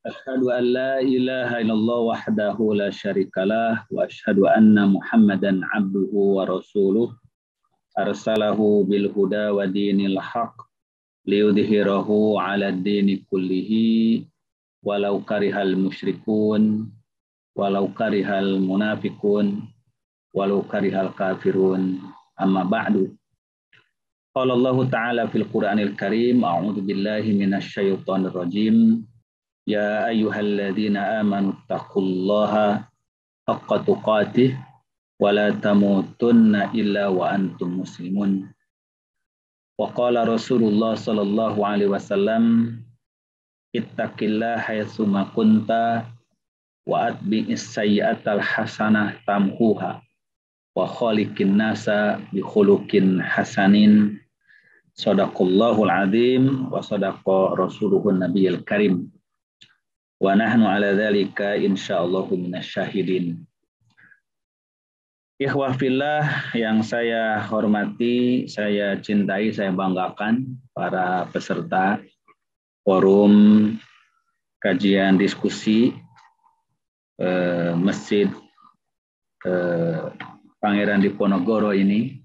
Asyhadu an la ilaha illallah wahdahu la syarikalah wa asyhadu anna Muhammadan abduhu wa rasuluh arsalahu bil huda wa dinil haq liyudhhirahu 'ala ad-dini kullihi walau karihal musyrikun walau karihal munafiqun walau karihal kafirun amma ba'du. Qala Allah ta'ala fil Qur'anil Karim a'udzu billahi minasy syaithanir rajim. Ya ayyuhalladzina amanu taqullaha haqqa tuqatih wa la tamutunna illa wa antum muslimun. Wa qala Rasulullah sallallahu alaihi wasallam ittaqillaha haitsu ma kunta wa atbi'is sayyi'atal hasanah tamhuha wa khaliqin nasa bi khuluqin hasanin. Shadaqallahul azim wa shadaqa rasuluhun nabiyil karim. Wa nahnu ala dzalika insyaallahu minasyahidin. Ikhwah fillah yang saya hormati, saya cintai, saya banggakan para peserta forum kajian diskusi Masjid Pangeran Diponegoro ini.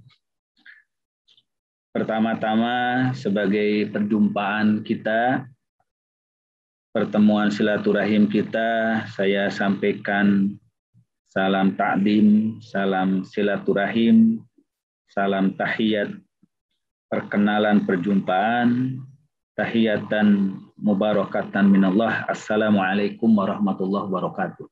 Pertama-tama sebagai perjumpaan kita, pertemuan silaturahim kita, saya sampaikan salam ta'dim, salam silaturahim, salam tahiyat, perkenalan perjumpaan, tahiyatan mubarakatan minallah. Assalamualaikum warahmatullahi wabarakatuh.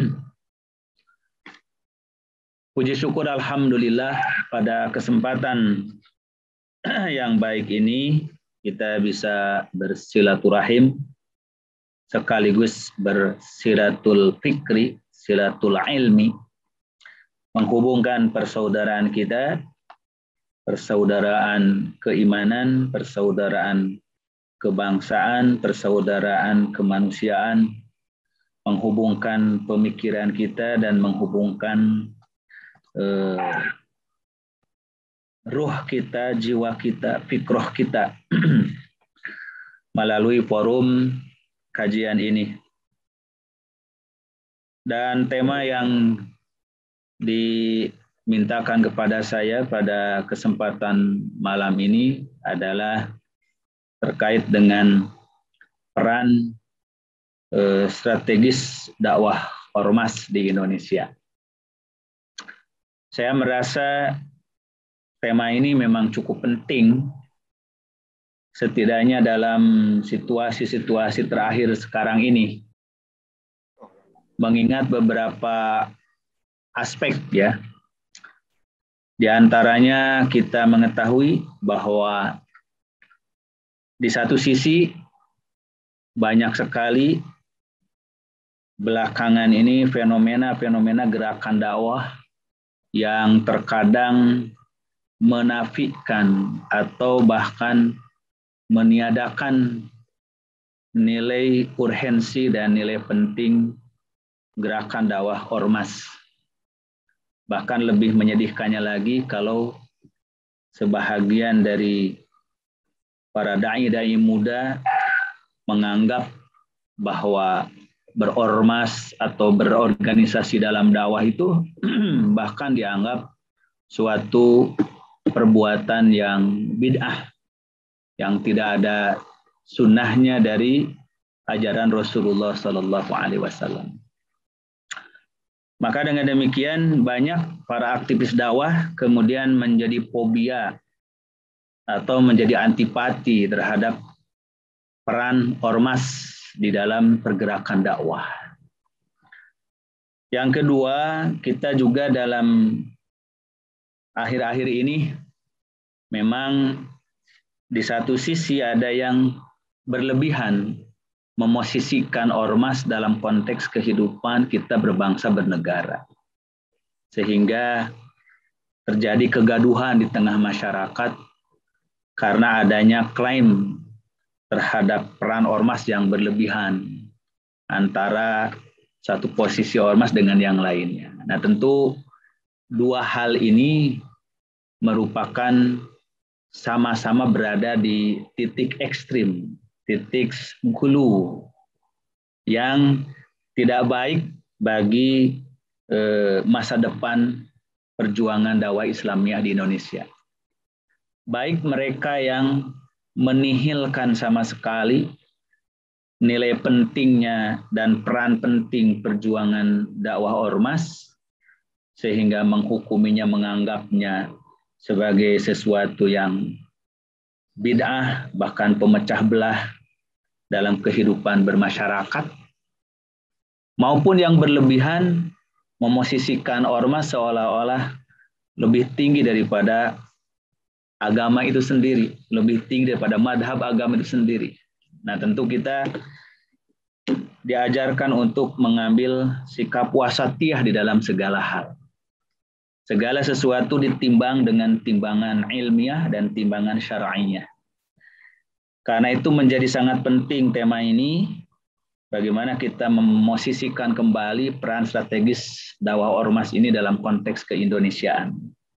Puji syukur alhamdulillah pada kesempatan yang baik ini kita bisa bersilaturahim sekaligus bersiratul fikri, siratul ilmi, menghubungkan persaudaraan kita, persaudaraan keimanan, persaudaraan kebangsaan, persaudaraan kemanusiaan, menghubungkan pemikiran kita dan menghubungkan ruh kita, jiwa kita, fikroh kita melalui forum kajian ini. Dan tema yang dimintakan kepada saya pada kesempatan malam ini adalah terkait dengan peran strategis dakwah ormas di Indonesia. Saya merasa tema ini memang cukup penting, setidaknya dalam situasi-situasi terakhir sekarang ini, mengingat beberapa aspek ya. Di antaranya kita mengetahui bahwa di satu sisi banyak sekali belakangan ini fenomena-fenomena gerakan dakwah yang terkadang menafikan atau bahkan meniadakan nilai urgensi dan nilai penting gerakan dakwah ormas. Bahkan lebih menyedihkannya lagi kalau sebahagian dari para dai-dai muda menganggap bahwa berormas atau berorganisasi dalam dakwah itu bahkan dianggap suatu perbuatan yang bid'ah, yang tidak ada sunnahnya dari ajaran Rasulullah Sallallahu Alaihi Wasallam. Maka dengan demikian banyak para aktivis dakwah kemudian menjadi fobia atau menjadi antipati terhadap peran ormas di dalam pergerakan dakwah. Yang kedua, kita juga dalam akhir-akhir ini memang di satu sisi ada yang berlebihan memosisikan ormas dalam konteks kehidupan kita berbangsa bernegara. Sehingga terjadi kegaduhan di tengah masyarakat karena adanya klaim terhadap peran ormas yang berlebihan antara satu posisi ormas dengan yang lainnya. Nah, tentu dua hal ini merupakan sama-sama berada di titik ekstrim, titik hulu yang tidak baik bagi masa depan perjuangan dakwah Islamiyah di Indonesia. Baik mereka yang menihilkan sama sekali nilai pentingnya dan peran penting perjuangan dakwah ormas, sehingga menghukuminya, menganggapnya sebagai sesuatu yang bid'ah, bahkan pemecah belah dalam kehidupan bermasyarakat, maupun yang berlebihan memosisikan ormas seolah-olah lebih tinggi daripada agama itu sendiri, lebih tinggi daripada madhab agama itu sendiri. Nah, tentu kita diajarkan untuk mengambil sikap wasatiyah di dalam segala hal. Segala sesuatu ditimbang dengan timbangan ilmiah dan timbangan syar'iyah. Karena itu menjadi sangat penting tema ini, bagaimana kita memosisikan kembali peran strategis dakwah ormas ini dalam konteks keindonesiaan.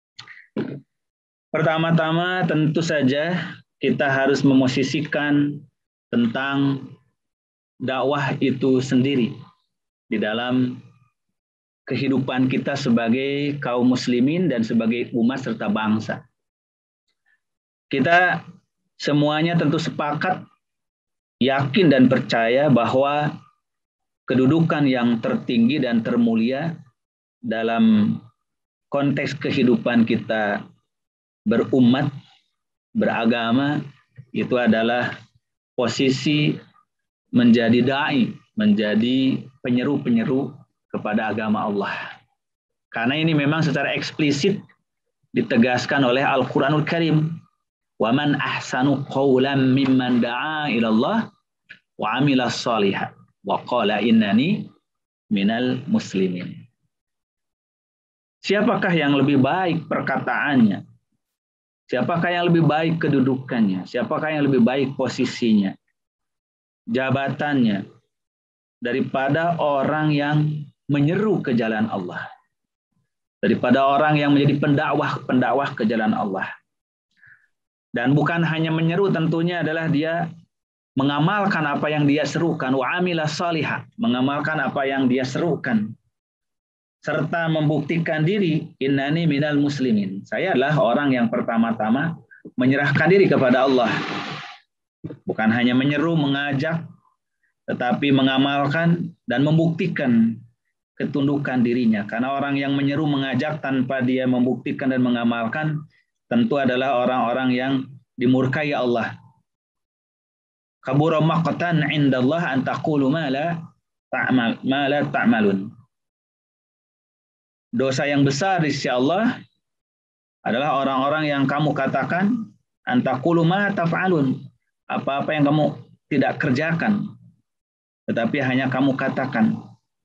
Pertama-tama tentu saja kita harus memosisikan tentang dakwah itu sendiri di dalam kehidupan kita sebagai kaum muslimin dan sebagai umat serta bangsa. Kita semuanya tentu sepakat, yakin dan percaya bahwa kedudukan yang tertinggi dan termulia dalam konteks kehidupan kita berumat, beragama, itu adalah posisi menjadi da'i, menjadi penyeru-penyeru kepada agama Allah. Karena ini memang secara eksplisit ditegaskan oleh Al-Quranul Karim. وَمَنْ أَحْسَنُ قَوْلًا مِمَّنْ دَعَا إِلَى اللَّهِ وَعَمِلَ الصَّالِحَةِ وَقَالَ إِنَّنِي مِنَال مُسْلِمِينَ. Siapakah yang lebih baik perkataannya? Siapakah yang lebih baik kedudukannya? Siapakah yang lebih baik posisinya, jabatannya, daripada orang yang menyeru ke jalan Allah, daripada orang yang menjadi pendakwah ke jalan Allah. Dan bukan hanya menyeru, tentunya adalah dia mengamalkan apa yang dia serukan, wa amila salihah, mengamalkan apa yang dia serukan, serta membuktikan diri, innani minal muslimin, saya adalah orang yang pertama-tama menyerahkan diri kepada Allah. Bukan hanya menyeru, mengajak, tetapi mengamalkan dan membuktikan ketundukan dirinya. Karena orang yang menyeru, mengajak tanpa dia membuktikan dan mengamalkan, tentu adalah orang-orang yang dimurkai Allah. Kabura maqtan 'indallah an taqulu ma la ta'malun. Dosa yang besar di sisi Allah adalah orang-orang yang kamu katakan an taqulu ma taf'alun, apa-apa yang kamu tidak kerjakan, tetapi hanya kamu katakan.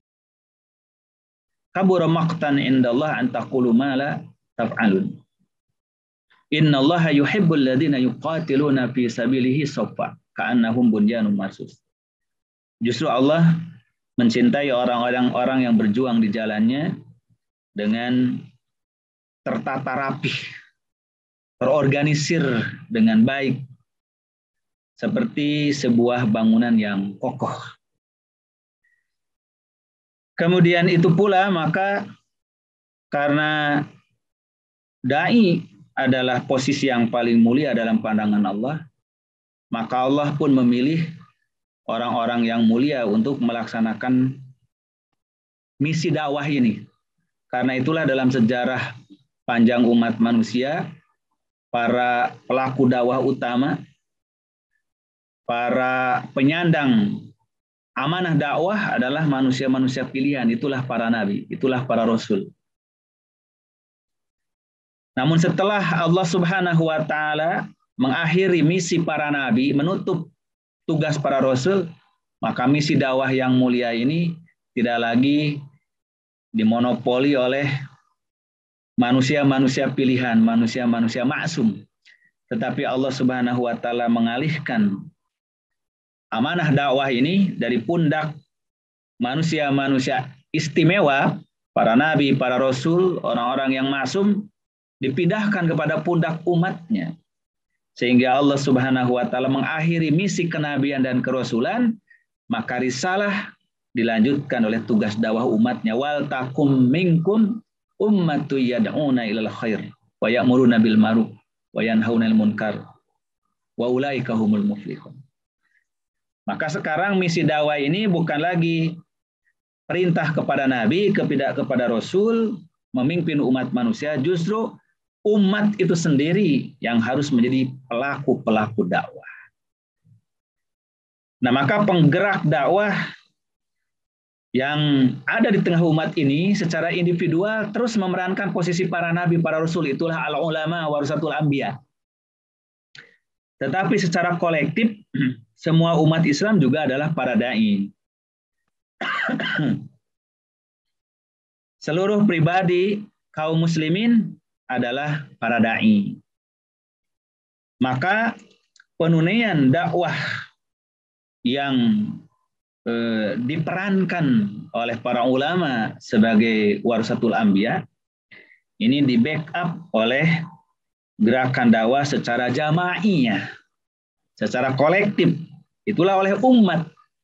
Kabura maqtan 'indallah an taqulu ma la taf'alun. Innallaha yuhibbul ladzina yuqatiluna fi sabilihi shaffa ka'annahum bunyanun marsus. Justru Allah mencintai orang-orang yang berjuang di jalannya dengan tertata rapih, terorganisir dengan baik, seperti sebuah bangunan yang kokoh. Kemudian itu pula, maka karena dai adalah posisi yang paling mulia dalam pandangan Allah, maka Allah pun memilih orang-orang yang mulia untuk melaksanakan misi dakwah ini. Karena itulah dalam sejarah panjang umat manusia, para pelaku dakwah utama, para penyandang amanah dakwah adalah manusia-manusia pilihan. Itulah para nabi, itulah para rasul. Namun setelah Allah Subhanahu wa Ta'ala mengakhiri misi para nabi, menutup tugas para rasul, maka misi dakwah yang mulia ini tidak lagi dimonopoli oleh manusia-manusia pilihan, manusia-manusia maksum, tetapi Allah Subhanahu wa Ta'ala mengalihkan amanah dakwah ini dari pundak manusia-manusia istimewa, para nabi, para rasul, orang-orang yang maksum, dipindahkan kepada pundak umatnya. Sehingga Allah Subhanahu wa Ta'ala mengakhiri misi kenabian dan kerasulan Maka risalah dilanjutkan oleh tugas dakwah umatnya, wal takum minkum ummatu yad'una ilal khair wa ya'muruna bil ma'ruf wa yanhauna 'anil munkar wa ulaika humul muflihun. Maka sekarang misi dakwah ini bukan lagi perintah kepada nabi, kepada rasul, memimpin umat manusia, justru umat itu sendiri yang harus menjadi pelaku-pelaku dakwah. Nah, maka penggerak dakwah yang ada di tengah umat ini secara individual terus memerankan posisi para nabi, para rasul, itulah al-ulama warasatul anbiya. Tetapi secara kolektif semua umat Islam juga adalah para dai. Seluruh pribadi kaum muslimin adalah para dai. Maka penunaian dakwah yang diperankan oleh para ulama sebagai warasatul anbiya ini di backup oleh gerakan dakwah secara jamaiyah, secara kolektif, itulah oleh umat.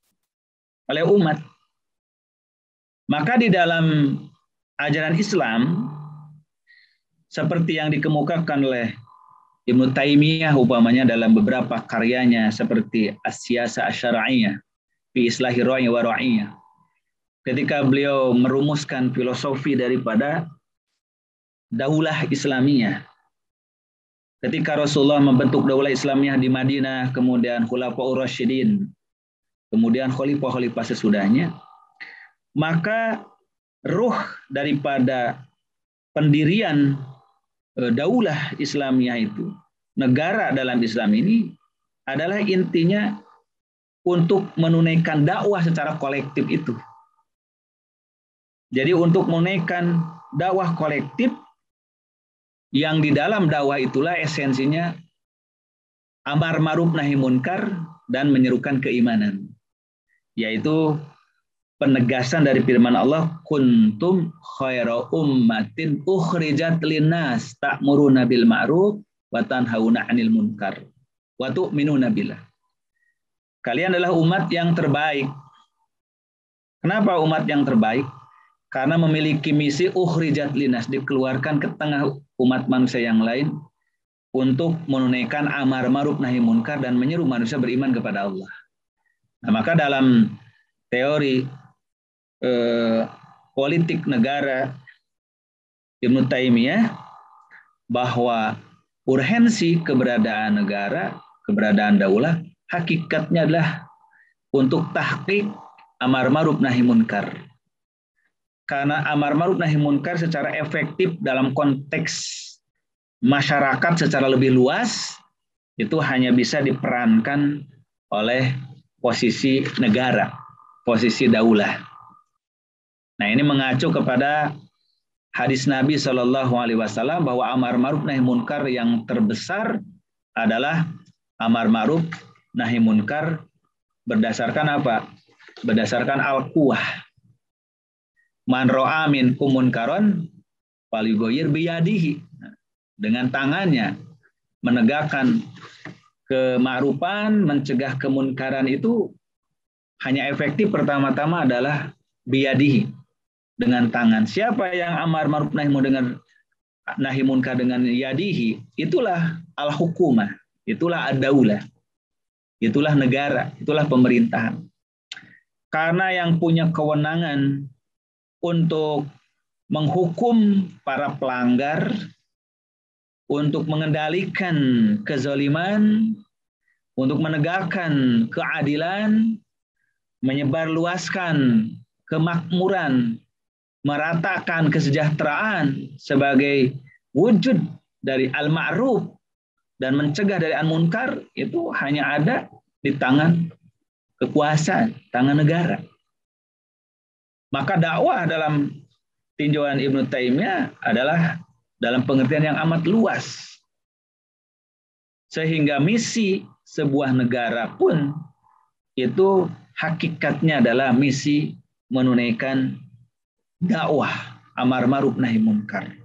Maka di dalam ajaran Islam seperti yang dikemukakan oleh Ibnu Taimiyah umpamanya dalam beberapa karyanya seperti As-Siyasah Asy-Syar'iyyah fi Islahi Ra'i wa Ra'iyah, ketika beliau merumuskan filosofi daripada daulah Islamiyah. Ketika Rasulullah membentuk daulah Islamiyah di Madinah, kemudian Khulafaur Rasyidin, kemudian khalifah-khalifah sesudahnya, maka ruh daripada pendirian daulah Islamiyah itu, negara dalam Islam ini adalah intinya untuk menunaikan dakwah secara kolektif itu. Jadi untuk menunaikan dakwah kolektif yang di dalam dakwah itulah esensinya amar ma'ruf nahi munkar dan menyerukan keimanan, yaitu penegasan dari firman Allah, kuntum khaira ummatin ukhrijat linnas ta'muruna bil ma'ruf wa tanhauna 'anil munkar wa tu'minuna billah. Kalian adalah umat yang terbaik. Kenapa umat yang terbaik? Karena memiliki misi ukhrijat linnas, dikeluarkan ke tengah umat manusia yang lain untuk menunaikan amar ma'ruf nahi munkar dan menyeru manusia beriman kepada Allah. Nah, maka dalam teori politik negara Ibnu Taimiyah bahwa urgensi keberadaan negara, keberadaan daulah hakikatnya adalah untuk tahqiq amar ma'ruf nahi munkar. Karena amar ma'ruf nahi munkar secara efektif dalam konteks masyarakat secara lebih luas itu hanya bisa diperankan oleh posisi negara, posisi daulah. Nah, ini mengacu kepada hadis Nabi SAW bahwa amar ma'ruf nahi munkar yang terbesar adalah amar ma'ruf nahi munkar berdasarkan apa? Berdasarkan al-quwah. Man ro'a minkum munkaron falyughayyir biyadihi. Dengan tangannya menegakkan kema'rufan, mencegah kemunkaran itu hanya efektif pertama-tama adalah biyadihi, dengan tangan. Siapa yang amar ma'ruf nahi munkar dengan yadihi, itulah al-hukumah, itulah ad-daulah, itulah negara, itulah pemerintahan. Karena yang punya kewenangan untuk menghukum para pelanggar, untuk mengendalikan kezaliman, untuk menegakkan keadilan, menyebarluaskan kemakmuran, meratakan kesejahteraan sebagai wujud dari al-ma'ruf dan mencegah dari al-munkar, itu hanya ada di tangan kekuasaan, tangan negara. Maka dakwah dalam tinjauan Ibnu Taimiyah adalah dalam pengertian yang amat luas. Sehingga misi sebuah negara pun itu hakikatnya adalah misi menunaikan dakwah amar ma'ruf nahi munkar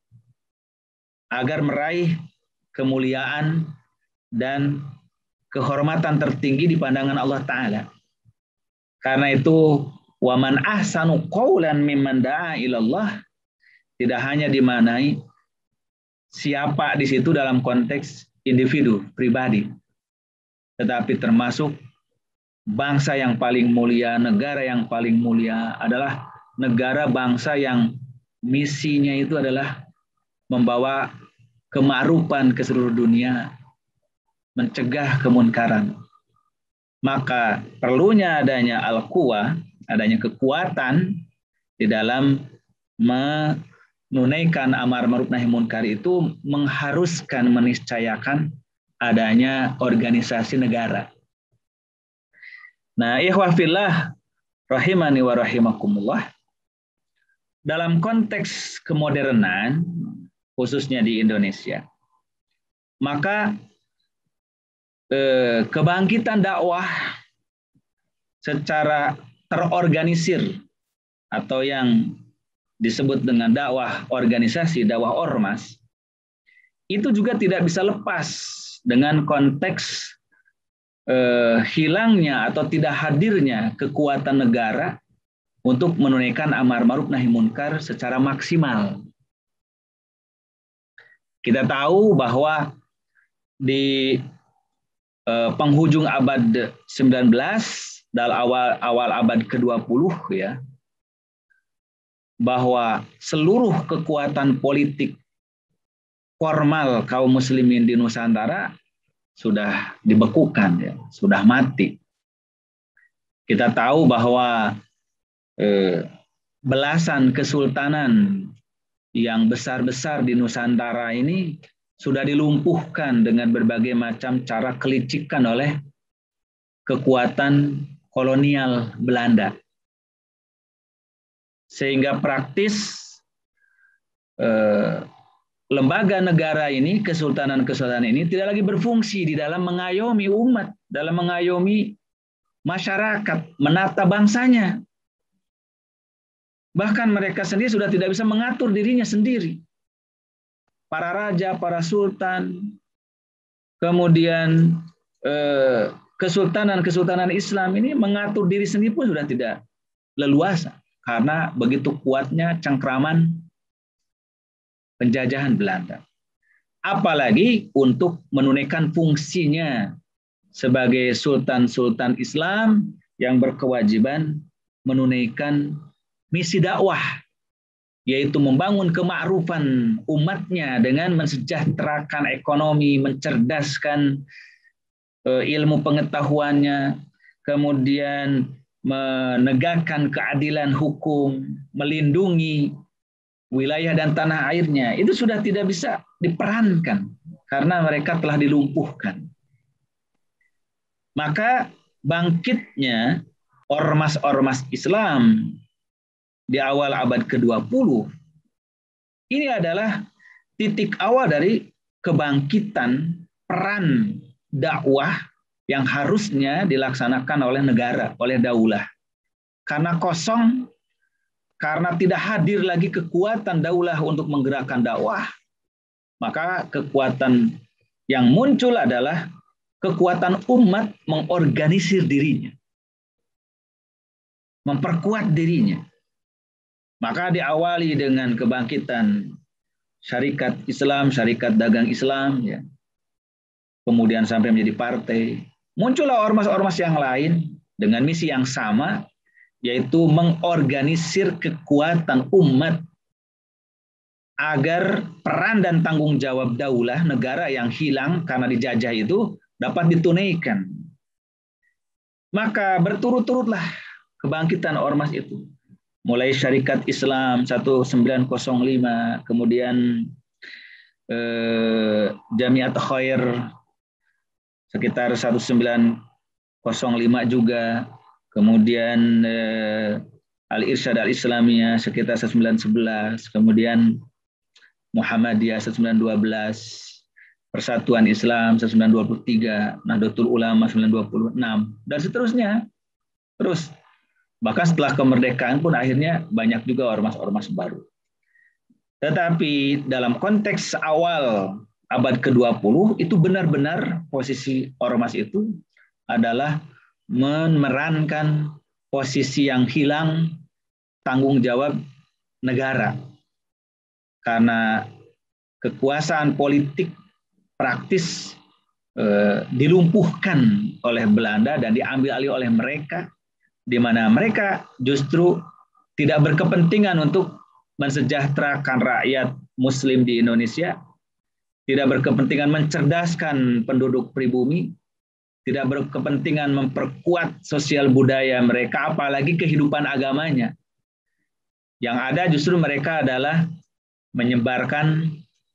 agar meraih kemuliaan dan kehormatan tertinggi di pandangan Allah Ta'ala. Karena itu waman ahsanu qaulan mimman da'a ilallah tidak hanya dimaknai siapa di situ dalam konteks individu pribadi, tetapi termasuk bangsa yang paling mulia, negara yang paling mulia adalah negara bangsa yang misinya itu adalah membawa kema'rufan ke seluruh dunia, mencegah kemunkaran. Maka perlunya adanya al-quwah, adanya kekuatan di dalam menunaikan amar ma'ruf nahi munkar itu mengharuskan, meniscayakan adanya organisasi negara. Nah, ikhwah fillah rahimani wa rahimakumullah, dalam konteks kemodernan khususnya di Indonesia, maka kebangkitan dakwah secara terorganisir atau yang disebut dengan dakwah organisasi, dakwah ormas, itu juga tidak bisa lepas dengan konteks hilangnya atau tidak hadirnya kekuatan negara untuk menunaikan amar ma'ruf nahi munkar secara maksimal. Kita tahu bahwa di penghujung abad 19 dan awal abad ke-20 ya, bahwa seluruh kekuatan politik formal kaum muslimin di Nusantara sudah dibekukan, ya, sudah mati. Kita tahu bahwa belasan kesultanan yang besar-besar di Nusantara ini sudah dilumpuhkan dengan berbagai macam cara kelicikan oleh kekuatan kolonial Belanda. Sehingga praktis lembaga negara ini, kesultanan-kesultanan ini tidak lagi berfungsi di dalam mengayomi umat, dalam mengayomi masyarakat, menata bangsanya. Bahkan mereka sendiri sudah tidak bisa mengatur dirinya sendiri. Para raja, para sultan, kemudian kesultanan-kesultanan Islam ini mengatur diri sendiri pun sudah tidak leluasa karena begitu kuatnya cengkraman penjajahan Belanda. Apalagi untuk menunaikan fungsinya sebagai sultan-sultan Islam yang berkewajiban menunaikan misi dakwah, yaitu membangun kema'rufan umatnya dengan mensejahterakan ekonomi, mencerdaskan ilmu pengetahuannya, kemudian menegakkan keadilan hukum, melindungi wilayah dan tanah airnya. Itu sudah tidak bisa diperankan karena mereka telah dilumpuhkan. Maka bangkitnya ormas-ormas Islam di awal abad ke-20 ini adalah titik awal dari kebangkitan peran dakwah yang harusnya dilaksanakan oleh negara, oleh daulah. Karena kosong, karena tidak hadir lagi kekuatan daulah untuk menggerakkan dakwah, maka kekuatan yang muncul adalah kekuatan umat mengorganisir dirinya, memperkuat dirinya. Maka diawali dengan kebangkitan syarikat Islam, syarikat dagang Islam, ya. Kemudian sampai menjadi partai. Muncullah ormas-ormas yang lain dengan misi yang sama, yaitu mengorganisir kekuatan umat agar peran dan tanggung jawab daulah negara yang hilang karena dijajah itu dapat ditunaikan. Maka berturut-turutlah kebangkitan ormas itu. Mulai Syarikat Islam 1905, kemudian Jamiat Khair sekitar 1905 juga, kemudian Al-Irsyad Al-Islamiyah sekitar 1911, kemudian Muhammadiyah 1912, Persatuan Islam 1923, Nahdlatul Ulama 1926, dan seterusnya. Terus bahkan setelah kemerdekaan pun akhirnya banyak juga ormas-ormas baru. Tetapi dalam konteks awal abad ke-20 itu benar-benar posisi ormas itu adalah memerankan posisi yang hilang tanggung jawab negara. Karena kekuasaan politik praktis dilumpuhkan oleh Belanda dan diambil alih oleh mereka, di mana mereka justru tidak berkepentingan untuk mensejahterakan rakyat Muslim di Indonesia, tidak berkepentingan mencerdaskan penduduk pribumi, tidak berkepentingan memperkuat sosial budaya mereka, apalagi kehidupan agamanya. Yang ada justru mereka adalah menyebarkan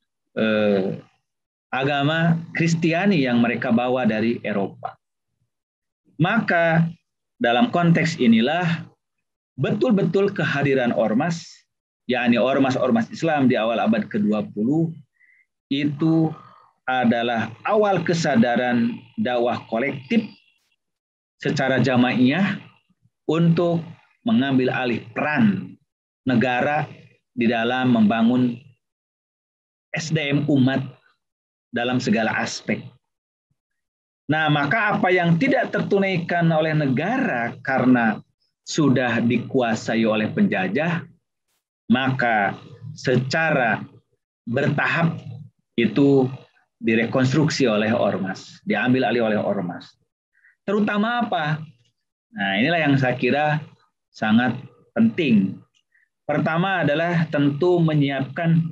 agama Kristiani yang mereka bawa dari Eropa. Maka dalam konteks inilah betul-betul kehadiran ormas, yakni ormas-ormas Islam di awal abad ke-20, itu adalah awal kesadaran dakwah kolektif secara jamaiyah untuk mengambil alih peran negara di dalam membangun SDM umat dalam segala aspek. Nah, maka apa yang tidak tertunaikan oleh negara karena sudah dikuasai oleh penjajah, maka secara bertahap itu direkonstruksi oleh ormas, diambil alih oleh ormas. Terutama apa? Nah, inilah yang saya kira sangat penting. Pertama adalah tentu menyiapkan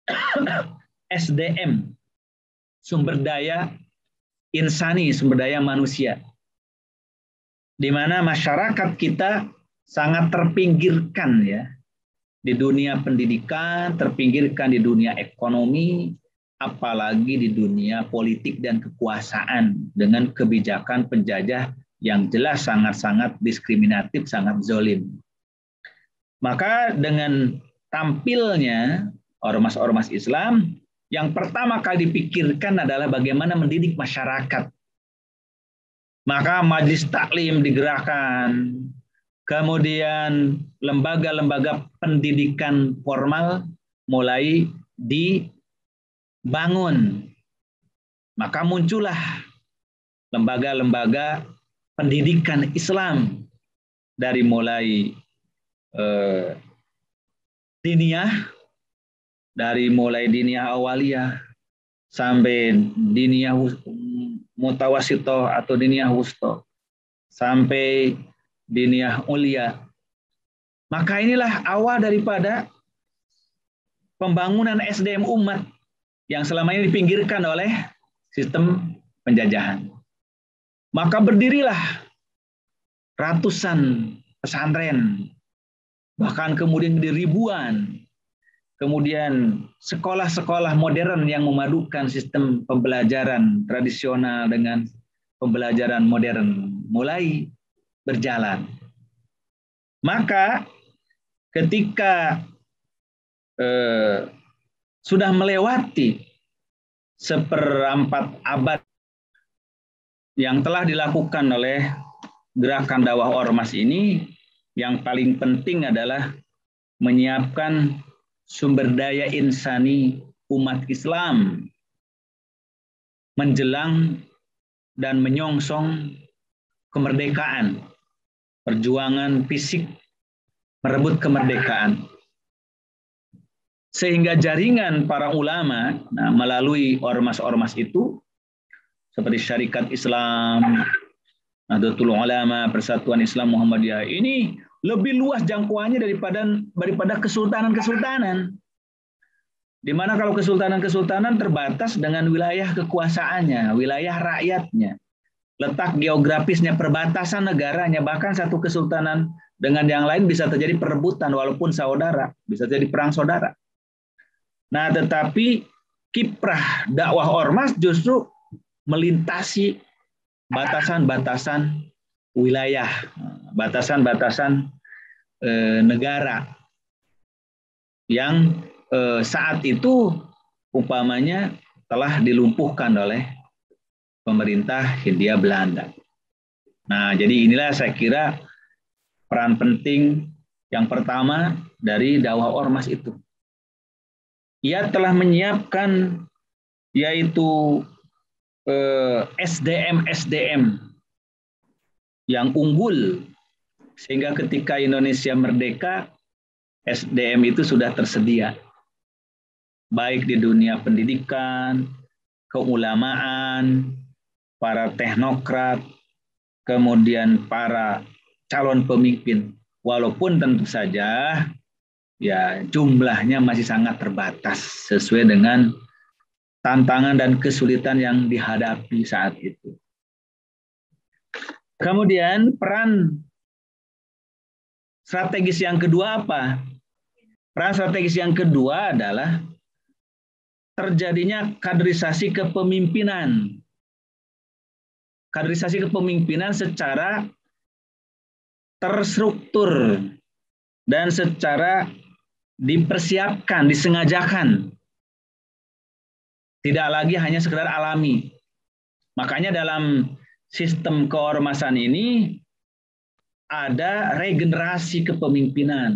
SDM, sumber daya insani, sumber daya manusia, di mana masyarakat kita sangat terpinggirkan ya di dunia pendidikan, terpinggirkan di dunia ekonomi, apalagi di dunia politik dan kekuasaan dengan kebijakan penjajah yang jelas sangat-sangat diskriminatif, sangat zolim. Maka dengan tampilnya ormas-ormas Islam, yang pertama kali dipikirkan adalah bagaimana mendidik masyarakat. Maka majelis taklim digerakkan, kemudian lembaga-lembaga pendidikan formal mulai dibangun. Maka muncullah lembaga-lembaga pendidikan Islam dari mulai diniyah, dari mulai diniyah awaliyah sampai diniyah mutawasito atau diniyah wusto sampai diniyah ulia. Maka inilah awal daripada pembangunan SDM umat yang selama ini dipinggirkan oleh sistem penjajahan. Maka berdirilah ratusan pesantren, bahkan kemudian di ribuan, kemudian sekolah-sekolah modern yang memadukan sistem pembelajaran tradisional dengan pembelajaran modern mulai berjalan. Maka ketika sudah melewati seperempat abad yang telah dilakukan oleh gerakan dakwah ormas ini, yang paling penting adalah menyiapkan sumber daya insani umat Islam menjelang dan menyongsong kemerdekaan, perjuangan fisik merebut kemerdekaan. Sehingga jaringan para ulama melalui ormas-ormas itu seperti Syarikat Islam, Nahdlatul Ulama, Persatuan Islam Muhammadiyah, ini lebih luas jangkauannya daripada kesultanan-kesultanan. Di mana kalau kesultanan-kesultanan terbatas dengan wilayah kekuasaannya, wilayah rakyatnya, letak geografisnya, perbatasan negaranya, bahkan satu kesultanan dengan yang lain bisa terjadi perebutan walaupun saudara, bisa jadi perang saudara. Nah, tetapi kiprah dakwah ormas justru melintasi batasan-batasan wilayah, batasan-batasan negara yang saat itu umpamanya telah dilumpuhkan oleh pemerintah Hindia Belanda. Nah, jadi inilah saya kira peran penting yang pertama dari dakwah ormas itu. Ia telah menyiapkan yaitu SDM yang unggul Sehingga ketika Indonesia merdeka, SDM itu sudah tersedia. Baik di dunia pendidikan, keulamaan, para teknokrat, kemudian para calon pemimpin. Walaupun tentu saja ya jumlahnya masih sangat terbatas sesuai dengan tantangan dan kesulitan yang dihadapi saat itu. Kemudian peran strategis yang kedua apa? Peran strategis yang kedua adalah terjadinya kaderisasi kepemimpinan. Kaderisasi kepemimpinan secara terstruktur dan secara dipersiapkan, disengajakan. Tidak lagi hanya sekedar alami. Makanya dalam sistem keormasan ini ada regenerasi kepemimpinan.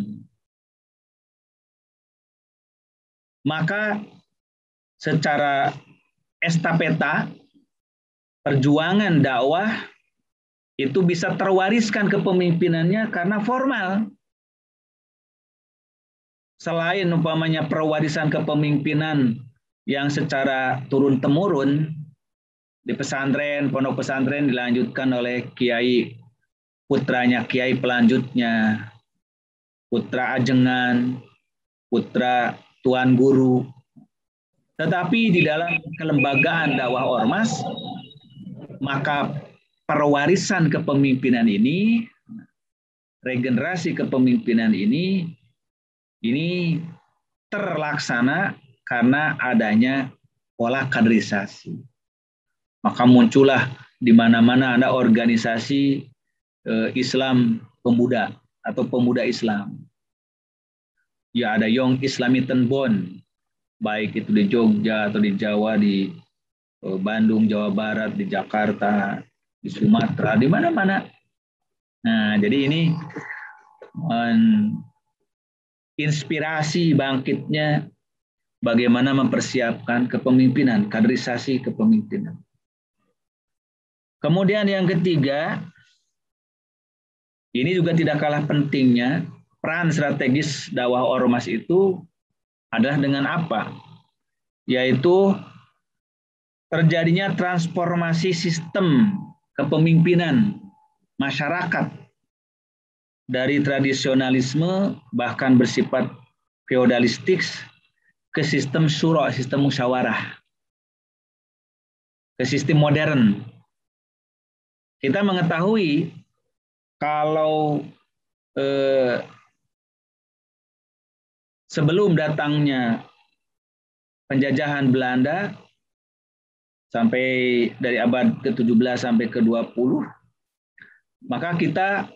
Maka secara estafeta perjuangan dakwah itu bisa terwariskan kepemimpinannya karena formal. Selain umpamanya perwarisan kepemimpinan yang secara turun-temurun di pesantren, pondok pesantren dilanjutkan oleh kiai putranya, kiai pelanjutnya, putra ajengan, putra tuan guru. Tetapi di dalam kelembagaan dakwah ormas, maka perwarisan kepemimpinan ini, regenerasi kepemimpinan ini terlaksana karena adanya pola kaderisasi. Maka muncullah di mana-mana ada organisasi Islam pemuda atau pemuda Islam. Ya ada Young Islamiten Bond, baik itu di Jogja atau di Jawa, di Bandung, Jawa Barat, di Jakarta, di Sumatera, di mana-mana. Nah, jadi ini inspirasi bangkitnya bagaimana mempersiapkan kepemimpinan, kaderisasi kepemimpinan. Kemudian yang ketiga, ini juga tidak kalah pentingnya, peran strategis dakwah ormas itu adalah dengan apa? Yaitu terjadinya transformasi sistem kepemimpinan masyarakat dari tradisionalisme bahkan bersifat feodalistik ke sistem syura, sistem musyawarah, ke sistem modern. Kita mengetahui kalau sebelum datangnya penjajahan Belanda sampai dari abad ke-17 sampai ke-20, maka kita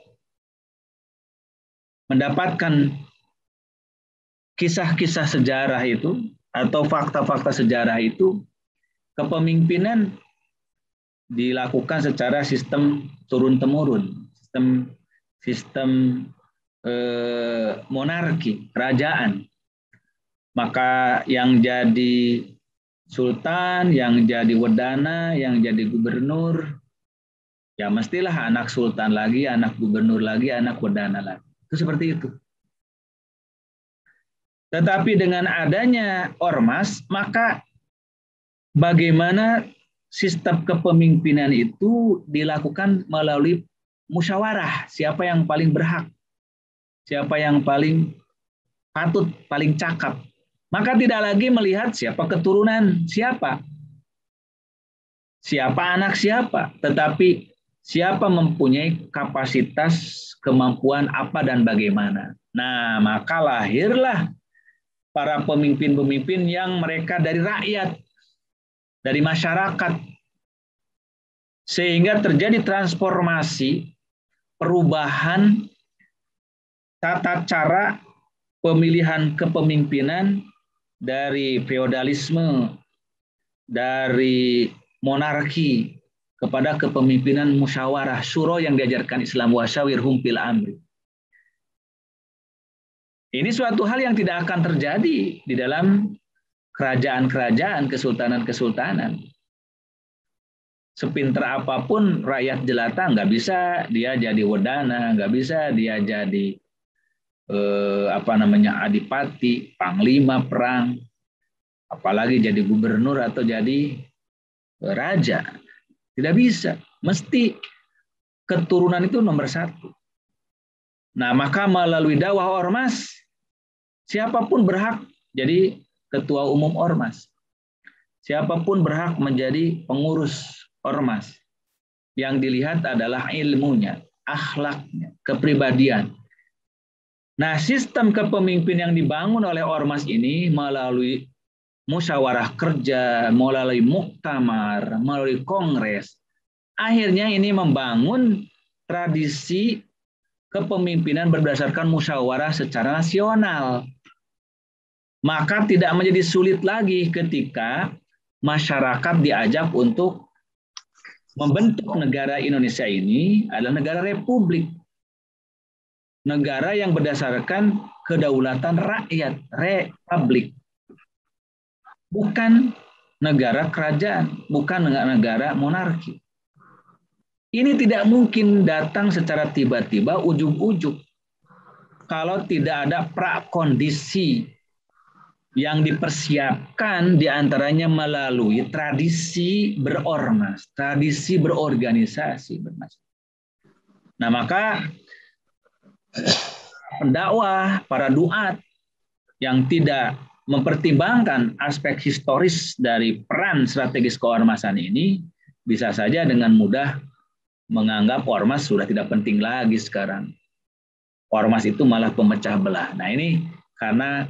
mendapatkan kisah-kisah sejarah itu atau fakta-fakta sejarah itu, kepemimpinan dilakukan secara sistem turun-temurun, sistem monarki, kerajaan. Maka yang jadi sultan, yang jadi wedana, yang jadi gubernur, ya mestilah anak sultan lagi, anak gubernur lagi, anak wedana lagi. Itu seperti itu. Tetapi dengan adanya ormas, maka bagaimana sistem kepemimpinan itu dilakukan melalui musyawarah. Siapa yang paling berhak? Siapa yang paling patut, paling cakap? Maka tidak lagi melihat siapa keturunan siapa. Siapa anak siapa. Tetapi siapa mempunyai kapasitas, kemampuan apa dan bagaimana. Nah, maka lahirlah para pemimpin-pemimpin yang mereka dari rakyat, dari masyarakat, sehingga terjadi transformasi, perubahan tata cara pemilihan kepemimpinan dari feodalisme, dari monarki kepada kepemimpinan musyawarah syuro yang diajarkan Islam, wasyawirhum fil amri. Ini suatu hal yang tidak akan terjadi di dalam kerajaan-kerajaan, kesultanan-kesultanan. sepinter apapun rakyat jelata nggak bisa dia jadi wedana, nggak bisa dia jadi adipati, panglima perang, apalagi jadi gubernur atau jadi raja. Tidak bisa. Mesti keturunan itu nomor satu. Nah, maka melalui dakwah ormas, siapapun berhak jadi ketua umum ormas. Siapapun berhak menjadi pengurus ormas. Yang dilihat adalah ilmunya, akhlaknya, kepribadian. Nah, sistem kepemimpinan yang dibangun oleh ormas ini melalui musyawarah kerja, melalui muktamar, melalui kongres, akhirnya ini membangun tradisi kepemimpinan berdasarkan musyawarah secara nasional. Maka tidak menjadi sulit lagi ketika masyarakat diajak untuk membentuk negara Indonesia ini adalah negara republik. Negara yang berdasarkan kedaulatan rakyat, republik. Bukan negara kerajaan, bukan negara monarki. Ini tidak mungkin datang secara tiba-tiba ujug-ujug. Kalau tidak ada prakondisi yang dipersiapkan diantaranya melalui tradisi berormas, tradisi berorganisasi. Nah, maka pendakwah, para duat yang tidak mempertimbangkan aspek historis dari peran strategis keormasan ini bisa saja dengan mudah menganggap ormas sudah tidak penting lagi sekarang. Ormas itu malah pemecah belah. Nah, ini karena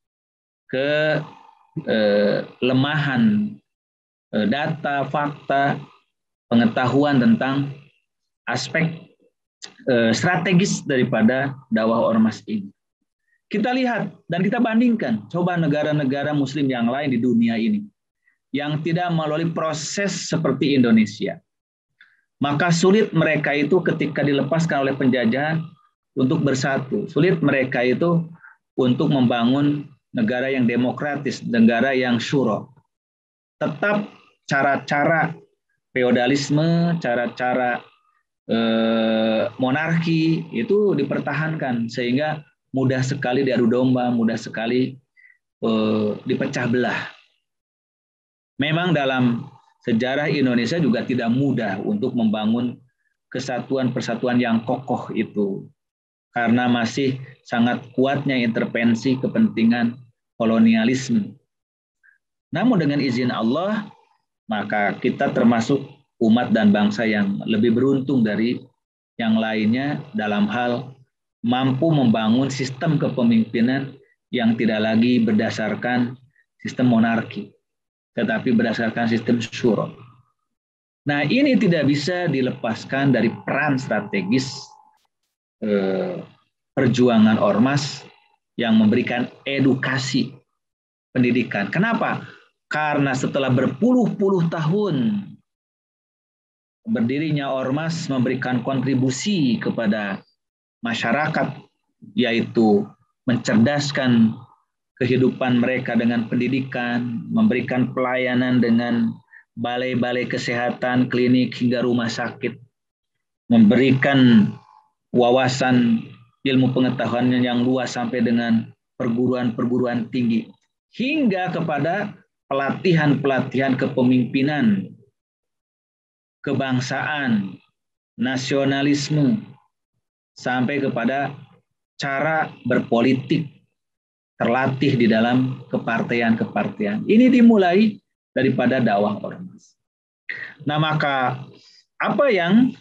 kelemahan data, fakta, pengetahuan tentang aspek strategis daripada dakwah ormas ini. Kita lihat dan kita bandingkan, coba negara-negara muslim yang lain di dunia ini yang tidak melalui proses seperti Indonesia. Maka sulit mereka itu ketika dilepaskan oleh penjajahan untuk bersatu. Sulit mereka itu untuk membangun negara yang demokratis, negara yang syura. Tetap cara-cara feodalisme, cara-cara monarki itu dipertahankan sehingga mudah sekali diadu domba, mudah sekali dipecah belah. Memang dalam sejarah Indonesia juga tidak mudah untuk membangun kesatuan persatuan yang kokoh itu. Karena masih sangat kuatnya intervensi kepentingan kolonialisme. Namun dengan izin Allah, maka kita termasuk umat dan bangsa yang lebih beruntung dari yang lainnya dalam hal mampu membangun sistem kepemimpinan yang tidak lagi berdasarkan sistem monarki, tetapi berdasarkan sistem syura. Nah, ini tidak bisa dilepaskan dari peran strategis perjuangan ormas yang memberikan edukasi pendidikan. Kenapa? Karena setelah berpuluh-puluh tahun berdirinya ormas memberikan kontribusi kepada masyarakat, yaitu mencerdaskan kehidupan mereka dengan pendidikan, memberikan pelayanan dengan balai-balai kesehatan, klinik hingga rumah sakit, memberikan wawasan ilmu pengetahuan yang luas sampai dengan perguruan-perguruan tinggi, hingga kepada pelatihan-pelatihan kepemimpinan, kebangsaan, nasionalisme, sampai kepada cara berpolitik terlatih di dalam kepartean-kepartean. Ini dimulai daripada dakwah ormas. Nah, maka apa yang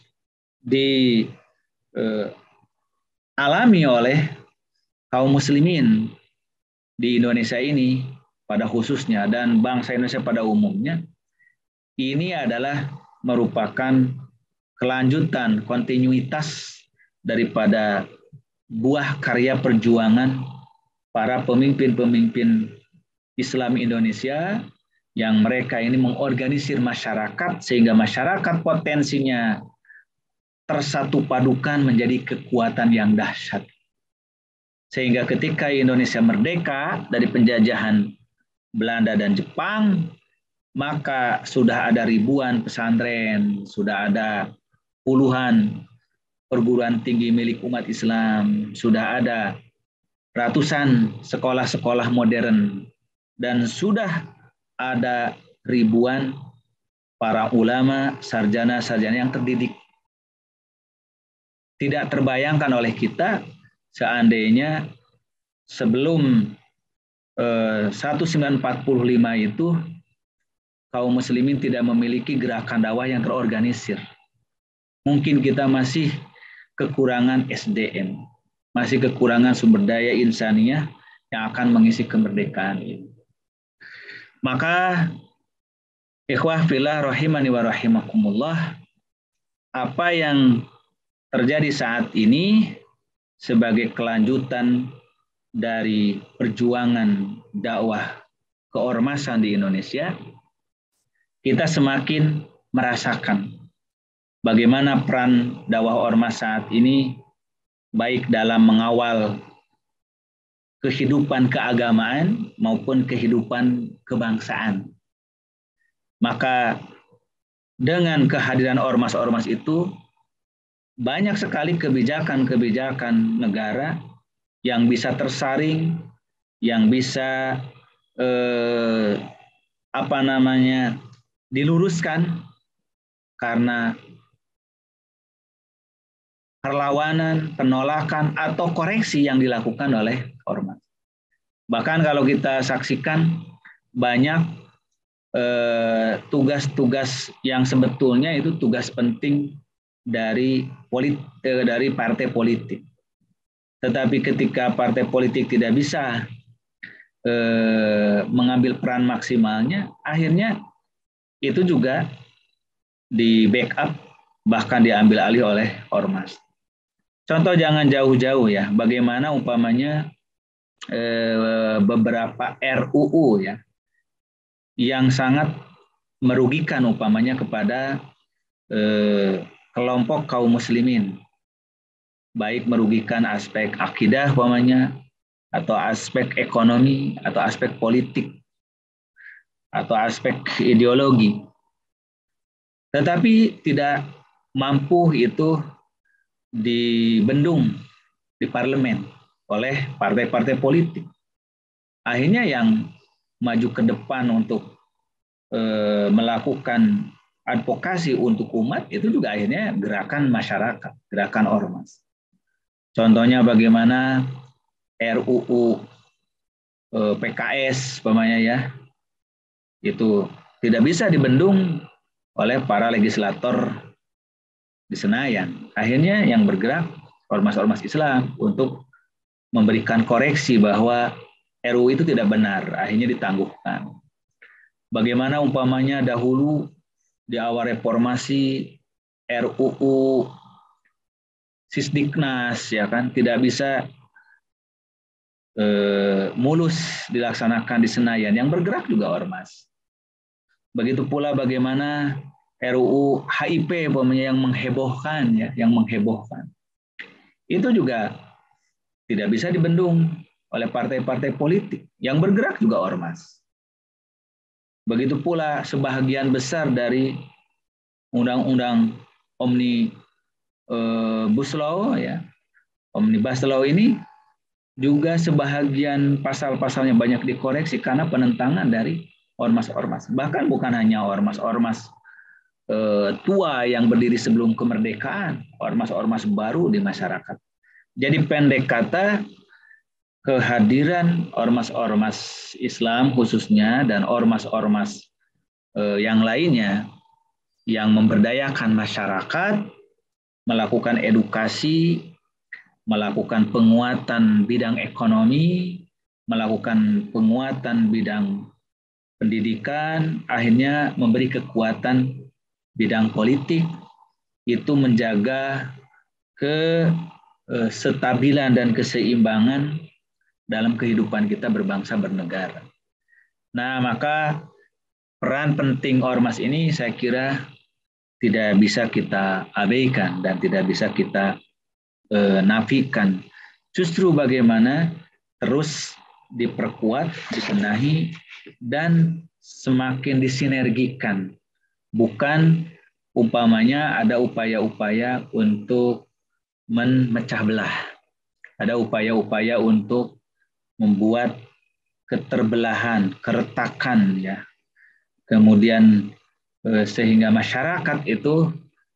dialami oleh kaum muslimin di Indonesia ini pada khususnya dan bangsa Indonesia pada umumnya, ini adalah merupakan kelanjutan, kontinuitas daripada buah karya perjuangan para pemimpin-pemimpin Islam Indonesia yang mereka ini mengorganisir masyarakat sehingga masyarakat potensinya tersatu padukan menjadi kekuatan yang dahsyat. Sehingga ketika Indonesia merdeka dari penjajahan Belanda dan Jepang, maka sudah ada ribuan pesantren, sudah ada puluhan perguruan tinggi milik umat Islam, sudah ada ratusan sekolah-sekolah modern, dan sudah ada ribuan para ulama, sarjana-sarjana yang terdidik. Tidak terbayangkan oleh kita seandainya sebelum 1945 itu kaum muslimin tidak memiliki gerakan dakwah yang terorganisir. Mungkin kita masih kekurangan SDM, masih kekurangan sumber daya insaniah yang akan mengisi kemerdekaan ini. Maka ikhwah fillah rahimani wa rahimakumullah, apa yang terjadi saat ini sebagai kelanjutan dari perjuangan dakwah keormasan di Indonesia, kita semakin merasakan bagaimana peran dakwah ormas saat ini baik dalam mengawal kehidupan keagamaan maupun kehidupan kebangsaan. Maka dengan kehadiran ormas-ormas itu banyak sekali kebijakan-kebijakan negara yang bisa tersaring, yang bisa diluruskan karena perlawanan, penolakan, atau koreksi yang dilakukan oleh ormas. Bahkan kalau kita saksikan banyak tugas-tugas yang sebetulnya itu tugas penting dari partai politik. Tetapi ketika partai politik tidak bisa mengambil peran maksimalnya, akhirnya itu juga di backup, bahkan diambil alih oleh ormas. Contoh jangan jauh-jauh ya, bagaimana umpamanya beberapa RUU ya, yang sangat merugikan umpamanya kepada kelompok kaum muslimin, baik merugikan aspek akidah umpamanya, atau aspek ekonomi, atau aspek politik, atau aspek ideologi. Tetapi tidak mampu itu dibendung di parlemen oleh partai-partai politik. Akhirnya yang maju ke depan untuk melakukan advokasi untuk umat itu juga akhirnya gerakan masyarakat, gerakan ormas. Contohnya bagaimana RUU PKS umpamanya ya, itu tidak bisa dibendung oleh para legislator di Senayan. Akhirnya yang bergerak ormas-ormas Islam untuk memberikan koreksi bahwa RUU itu tidak benar, akhirnya ditangguhkan. Bagaimana umpamanya dahulu di awal reformasi RUU Sisdiknas ya kan tidak bisa mulus dilaksanakan di Senayan, yang bergerak juga ormas. Begitu pula bagaimana RUU HIP umpamanya yang menghebohkan ya, yang menghebohkan. Itu juga tidak bisa dibendung oleh partai-partai politik, yang bergerak juga ormas. Begitu pula sebahagian besar dari undang-undang Omnibus Law ya, Omnibus Law ini juga sebahagian pasal-pasalnya banyak dikoreksi karena penentangan dari ormas-ormas. Bahkan bukan hanya ormas-ormas tua yang berdiri sebelum kemerdekaan, ormas-ormas baru di masyarakat. Jadi pendek kata, kehadiran ormas-ormas Islam khususnya dan ormas-ormas yang lainnya yang memberdayakan masyarakat, melakukan edukasi, melakukan penguatan bidang ekonomi, melakukan penguatan bidang pendidikan, akhirnya memberi kekuatan bidang politik, itu menjaga kestabilan dan keseimbangan dalam kehidupan kita berbangsa bernegara. Nah, maka peran penting ormas ini saya kira tidak bisa kita abaikan dan tidak bisa kita nafikan. Justru bagaimana terus diperkuat, dibenahi, dan semakin disinergikan, bukan umpamanya ada upaya-upaya untuk memecah belah, ada upaya-upaya untuk membuat keterbelahan, keretakan ya. Kemudian sehingga masyarakat itu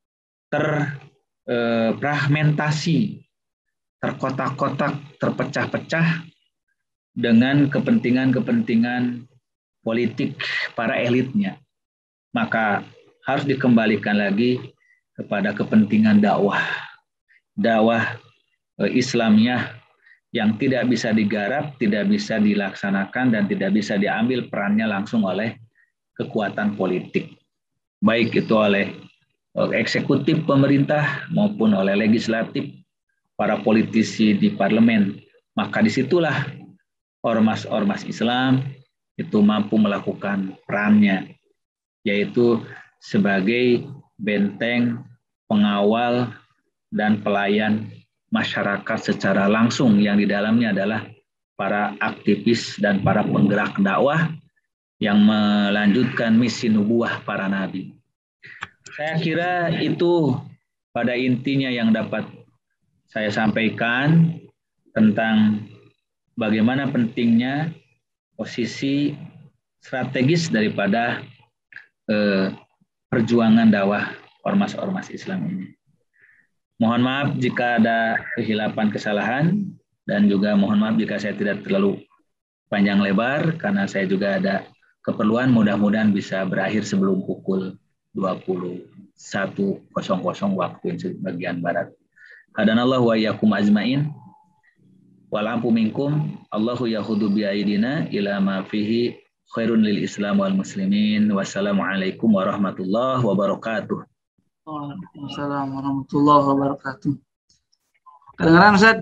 terfragmentasi, terkotak-kotak, terpecah-pecah dengan kepentingan-kepentingan politik para elitnya. Maka harus dikembalikan lagi kepada kepentingan dakwah Islamiyah yang tidak bisa digarap, tidak bisa dilaksanakan, dan tidak bisa diambil perannya langsung oleh kekuatan politik. Baik itu oleh eksekutif pemerintah maupun oleh legislatif, para politisi di parlemen. Maka disitulah ormas-ormas Islam itu mampu melakukan perannya, yaitu sebagai benteng pengawal dan pelayan masyarakat secara langsung, yang di dalamnya adalah para aktivis dan para penggerak dakwah yang melanjutkan misi nubuah para nabi. Saya kira itu pada intinya yang dapat saya sampaikan tentang bagaimana pentingnya posisi strategis daripada perjuangan dakwah ormas-ormas Islam ini. Mohon maaf jika ada kehilapan kesalahan, dan juga mohon maaf jika saya tidak terlalu panjang lebar, karena saya juga ada keperluan, mudah-mudahan bisa berakhir sebelum pukul 21.00 waktu Indonesia bagian Barat. Hadanallahu wa iyyakum ajmain. Walampu minkum, Allahu yahudu bi'aidina ila ma fihi khairun lil Islam wal muslimin. Wassalamualaikum warahmatullahi wabarakatuh. Waalaikumsalam warahmatullahi wabarakatuh. Kedengaran Ustaz?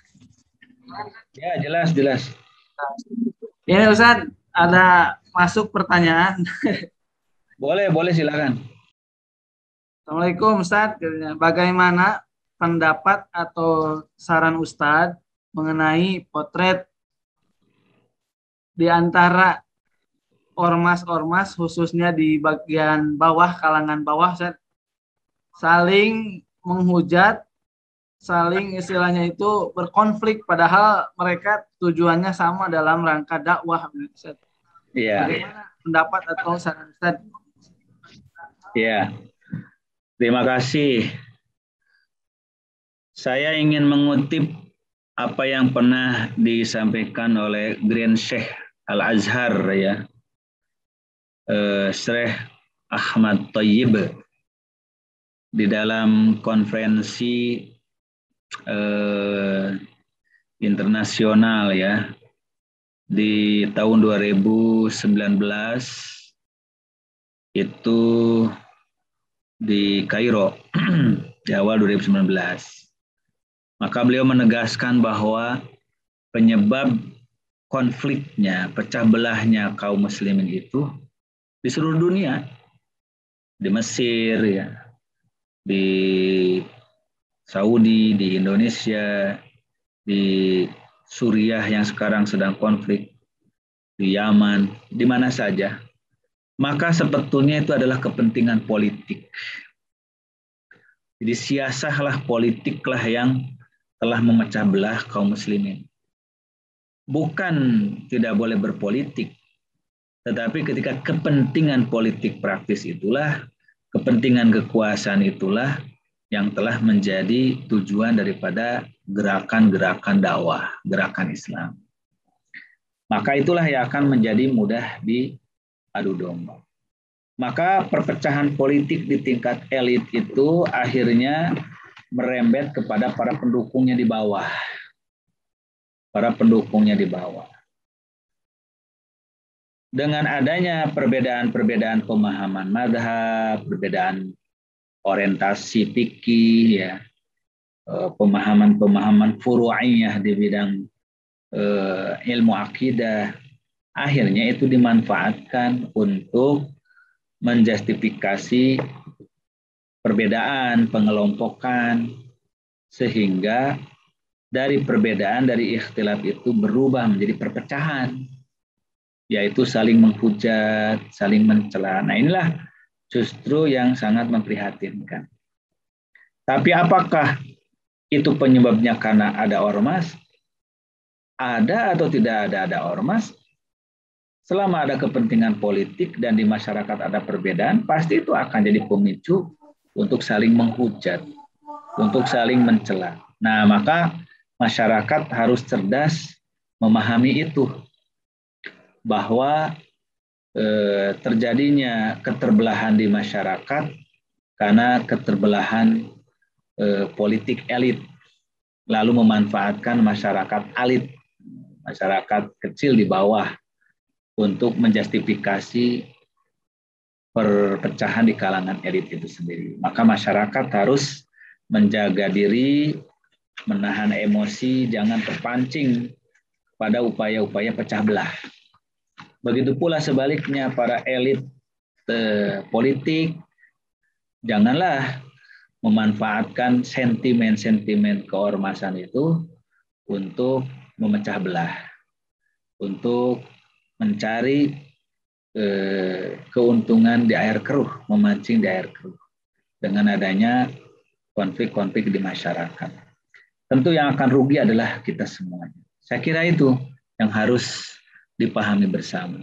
Ya, jelas. Ini Ustaz, ada masuk pertanyaan. Boleh silakan. Assalamualaikum Ustaz. Bagaimana pendapat atau saran Ustaz mengenai potret di antara ormas-ormas, khususnya di bagian bawah, kalangan bawah, Ustaz, saling menghujat, saling istilahnya itu berkonflik, padahal mereka tujuannya sama dalam rangka dakwah. Iya. Bagaimana pendapat atau saran Ustaz? Iya. Terima kasih. Saya ingin mengutip apa yang pernah disampaikan oleh Grand Sheikh Al-Azhar ya, Syekh Ahmad Thayyib di dalam konferensi internasional ya di tahun 2019 itu di Kairo di awal 2019. Maka beliau menegaskan bahwa penyebab konfliknya, pecah belahnya kaum muslimin itu di seluruh dunia, di Mesir ya, di Saudi, di Indonesia, di Suriah yang sekarang sedang konflik, di Yaman, di mana saja. Maka sebetulnya itu adalah kepentingan politik. Jadi siasahlah, politiklah yang telah memecah belah kaum muslimin. Bukan tidak boleh berpolitik, tetapi ketika kepentingan politik praktis itulah, kepentingan kekuasaan itulah yang telah menjadi tujuan daripada gerakan-gerakan dakwah, gerakan Islam. Maka itulah yang akan menjadi mudah diadu domba. Maka perpecahan politik di tingkat elit itu akhirnya merembet kepada para pendukungnya di bawah. Dengan adanya perbedaan pemahaman mazhab, perbedaan orientasi fikih, ya, pemahaman furu'iyah di bidang ilmu akidah, akhirnya itu dimanfaatkan untuk menjustifikasi perbedaan, pengelompokan, sehingga dari perbedaan, dari ikhtilaf itu berubah menjadi perpecahan. yaitu saling menghujat, saling mencela. Nah, inilah justru yang sangat memprihatinkan. Tapi apakah itu penyebabnya karena ada ormas? Ada atau tidak ada ormas? Selama ada kepentingan politik dan di masyarakat ada perbedaan, pasti itu akan jadi pemicu untuk saling menghujat, untuk saling mencela. Nah, maka masyarakat harus cerdas memahami itu, bahwa terjadinya keterbelahan di masyarakat karena keterbelahan politik elit, lalu memanfaatkan masyarakat elit, masyarakat kecil di bawah untuk menjustifikasi perpecahan di kalangan elit itu sendiri. Maka masyarakat harus menjaga diri, menahan emosi, jangan terpancing pada upaya-upaya pecah belah. Begitu pula sebaliknya para elit politik, janganlah memanfaatkan sentimen-sentimen keormasan itu untuk memecah belah, untuk mencari keuntungan di air keruh, memancing di air keruh dengan adanya konflik-konflik di masyarakat. Tentu yang akan rugi adalah kita semuanya. Saya kira itu yang harus dipahami bersama.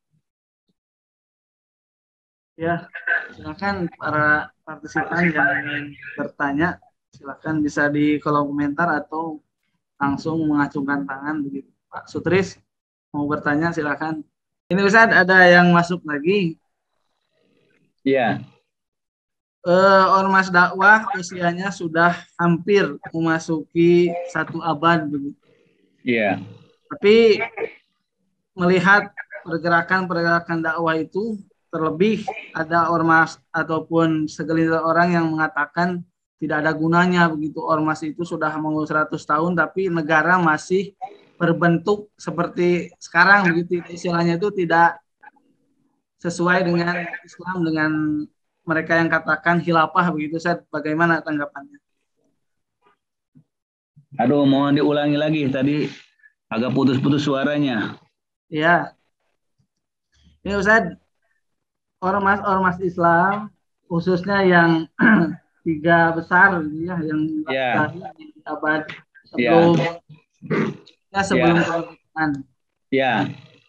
Ya, silakan para partisipan yang ingin bertanya, silakan bisa di kolom komentar atau langsung mengacungkan tangan begitu. Pak Sutris mau bertanya silakan. Ini Ustaz ada yang masuk lagi. Iya. Ormas dakwah usianya sudah hampir memasuki 1 abad begitu. Iya. Tapi melihat pergerakan-pergerakan dakwah itu, terlebih ada ormas ataupun segelintir orang yang mengatakan tidak ada gunanya begitu. Ormas itu sudah mau 100 tahun tapi negara masih berbentuk seperti sekarang begitu. Istilahnya itu tidak sesuai dengan Islam, dengan mereka yang katakan khilafah begitu. Ustaz, bagaimana tanggapannya? Aduh, mohon diulangi lagi, tadi agak putus-putus suaranya. Ya, ini Ustaz, ormas Islam khususnya yang 3 besar ya, yang di abad sebelum kemerdekaan. Ya.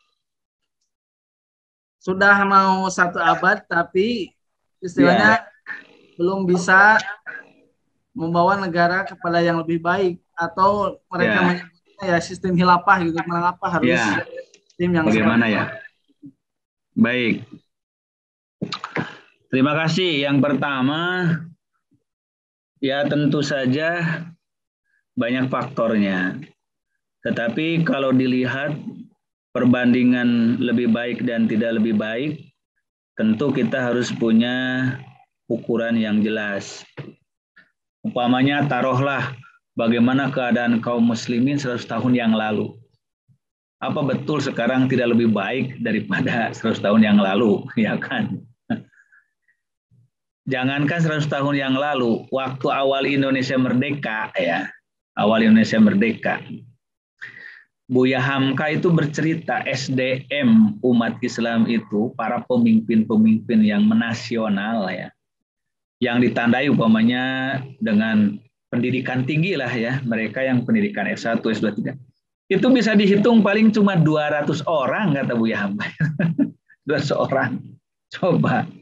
Sudah mau 1 abad tapi istilahnya belum bisa membawa negara kepada yang lebih baik, atau mereka menyebutnya ya sistem khilafah gitu. Mengapa harus sistem yang bagaimana ya? Baik. Terima kasih. Yang pertama, ya tentu saja banyak faktornya. Tetapi kalau dilihat perbandingan lebih baik dan tidak lebih baik, tentu kita harus punya ukuran yang jelas. Umpamanya taruhlah bagaimana keadaan kaum muslimin 100 tahun yang lalu. Apa betul sekarang tidak lebih baik daripada 100 tahun yang lalu, ya kan? Jangankan 100 tahun yang lalu, waktu awal Indonesia merdeka ya, awal Indonesia merdeka, Buya Hamka itu bercerita SDM umat Islam itu, para pemimpin-pemimpin yang menasional ya, yang ditandai umpamanya dengan pendidikan tinggi lah ya, mereka yang pendidikan S1, S2, 3. Itu bisa dihitung paling cuma 200 orang kata Buya Hamka. 200 orang. Coba.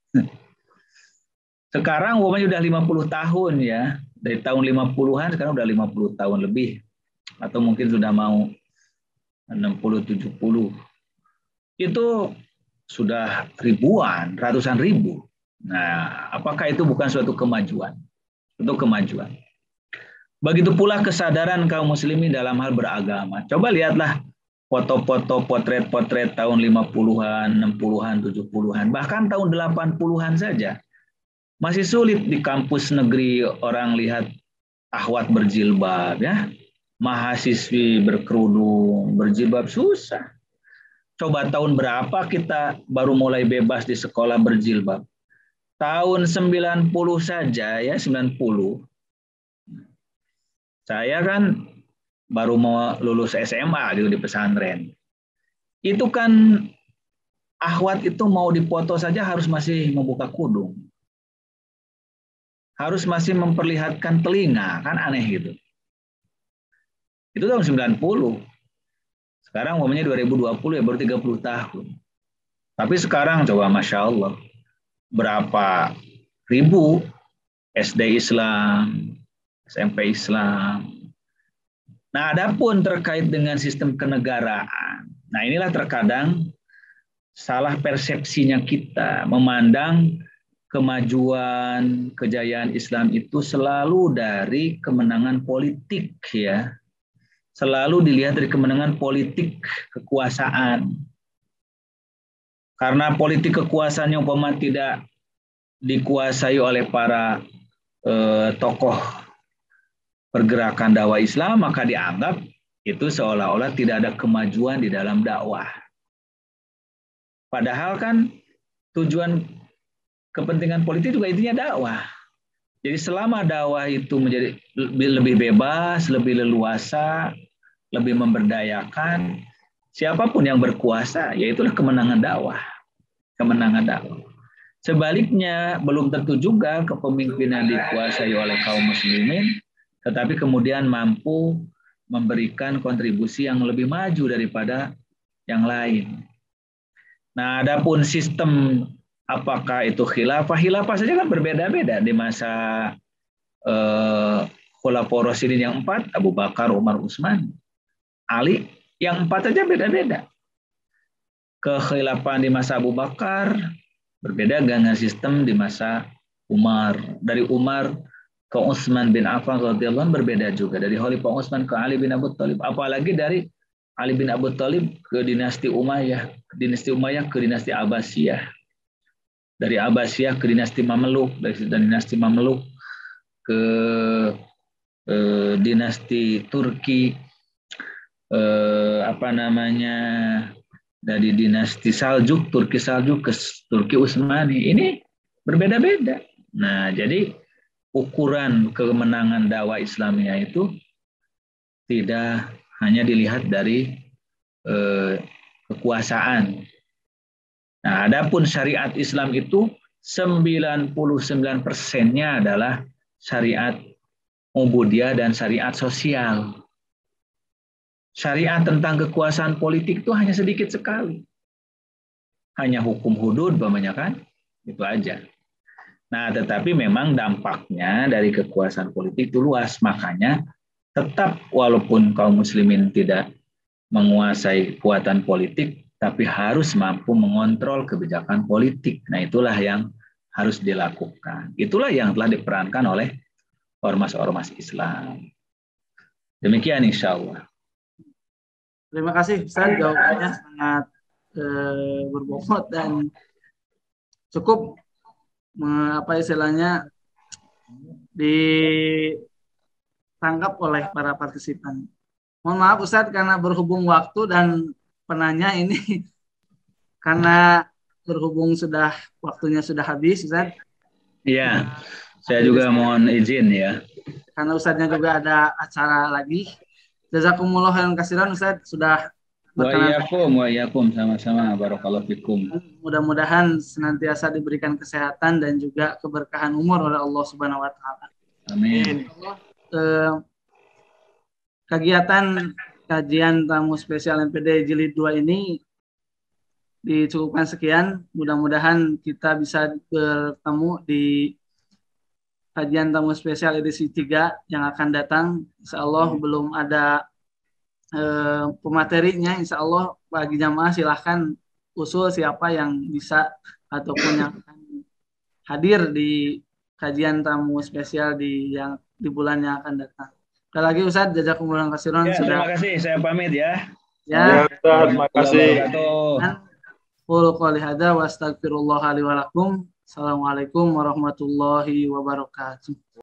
Sekarang umpamanya udah 50 tahun ya. Dari tahun 50-an sekarang udah 50 tahun lebih. Atau mungkin sudah mau 60, 70. Itu sudah ribuan, ratusan ribu. Nah, apakah itu bukan suatu kemajuan? Untuk kemajuan. Begitu pula kesadaran kaum muslimin dalam hal beragama. Coba lihatlah foto-foto, potret-potret tahun 50-an, 60-an, 70-an, bahkan tahun 80-an saja. Masih sulit di kampus negeri orang lihat akhwat berjilbab ya. Mahasiswi berkerudung, berjilbab, susah. Coba tahun berapa kita baru mulai bebas di sekolah berjilbab? Tahun 90 saja ya, 90. Saya kan baru mau lulus SMA gitu di pesantren. Itu kan akhwat itu mau dipoto saja harus masih membuka kudung. Harus masih memperlihatkan telinga, kan aneh gitu. Itu tahun 90. Sekarang umumnya 2020 ya baru 30 tahun. Tapi sekarang coba Masya Allah, berapa ribu SD Islam, SMP Islam. Nah, adapun terkait dengan sistem kenegaraan. Nah, inilah terkadang salah persepsinya kita memandang kemajuan, kejayaan Islam itu selalu dari kemenangan politik ya. Selalu dilihat dari kemenangan politik kekuasaan. Karena politik kekuasaan yang umpama tidak dikuasai oleh para tokoh pergerakan dakwah Islam, maka dianggap itu seolah-olah tidak ada kemajuan di dalam dakwah. Padahal kan tujuan kepentingan politik juga intinya dakwah. Jadi selama dakwah itu menjadi lebih bebas, lebih leluasa, lebih memberdayakan, siapapun yang berkuasa, yaitulah kemenangan dakwah. Kemenangan dakwah. Sebaliknya, belum tentu juga kepemimpinan dikuasai oleh kaum muslimin, tetapi kemudian mampu memberikan kontribusi yang lebih maju daripada yang lain. Nah, adapun sistem apakah itu khilafah? Khilafah saja kan berbeda-beda di masa Khulafaur Rasyidin yang 4, Abu Bakar, Umar, Utsman, Ali, yang 4 saja beda-beda. Kekhilafahan di masa Abu Bakar berbeda dengan sistem di masa Umar. Dari Umar ke Utsman bin Affan radhiyallahu anhu berbeda juga. Dari Khalifah Utsman ke Ali bin Abi Thalib, apalagi dari Ali bin Abi Thalib ke dinasti Umayyah, ke dinasti Abbasiyah. Dari Abbasiyah ke dinasti Mameluk, dari dinasti Mameluk ke dinasti Turki, dari dinasti Saljuk, Turki Saljuk ke Turki Utsmani. Ini berbeda-beda. Nah, jadi ukuran kemenangan dakwah Islamiyah itu tidak hanya dilihat dari kekuasaan. Nah, adapun syariat Islam itu 99%-nya adalah syariat ubudiyah dan syariat sosial. Syariat tentang kekuasaan politik itu hanya sedikit sekali. Hanya hukum hudud, kan? Itu aja. Nah, tetapi memang dampaknya dari kekuasaan politik itu luas. Makanya tetap walaupun kaum muslimin tidak menguasai kekuatan politik, tapi harus mampu mengontrol kebijakan politik. Nah, itulah yang harus dilakukan. Itulah yang telah diperankan oleh ormas-ormas Islam. Demikian insya Allah. Terima kasih Ustaz, jawabannya sangat berbobot dan cukup ditangkap oleh para partisipan. Mohon maaf Ustaz karena berhubung waktu dan penanya ini karena berhubung waktunya sudah habis Ustaz. Iya, saya juga mohon izin ya. Karena Ustaznya juga ada acara lagi. Jazakumullah khairan katsiran Ustaz sudah berkenan. Wa iyyakum sama-sama, barakallahu fikum. Mudah-mudahan senantiasa diberikan kesehatan dan juga keberkahan umur oleh Allah Subhanahu wa taala. Amin. Kegiatan kajian tamu spesial MPD Jilid 2 ini dicukupkan sekian. Mudah-mudahan kita bisa bertemu di kajian tamu spesial edisi 3 yang akan datang. Insya Allah belum ada pematerinya. Insya Allah bagi jamaah silahkan usul siapa yang bisa ataupun yang akan hadir di kajian tamu spesial di bulan yang akan datang. Sekali lagi Ustaz, jazakumullah khairan. Ya, terima kasih. Saya pamit ya. Ya, terima kasih. Qul qouli hadza wa astaghfirullah li wa lakum. Assalamualaikum warahmatullahi wabarakatuh.